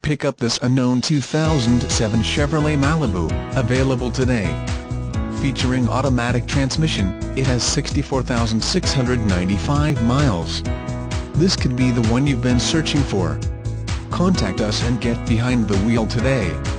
pick up this unknown 2007 Chevrolet Malibu, available today. Featuring automatic transmission, it has 64,695 miles. This could be the one you've been searching for. Contact us and get behind the wheel today.